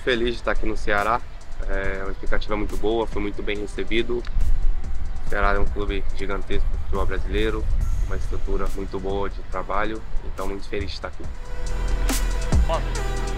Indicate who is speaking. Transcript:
Speaker 1: feliz de estar aqui no Ceará. Uma expectativa muito boa, foi muito bem recebido. O Ceará é um clube gigantesco do futebol brasileiro, uma estrutura muito boa de trabalho, então muito feliz de estar aqui.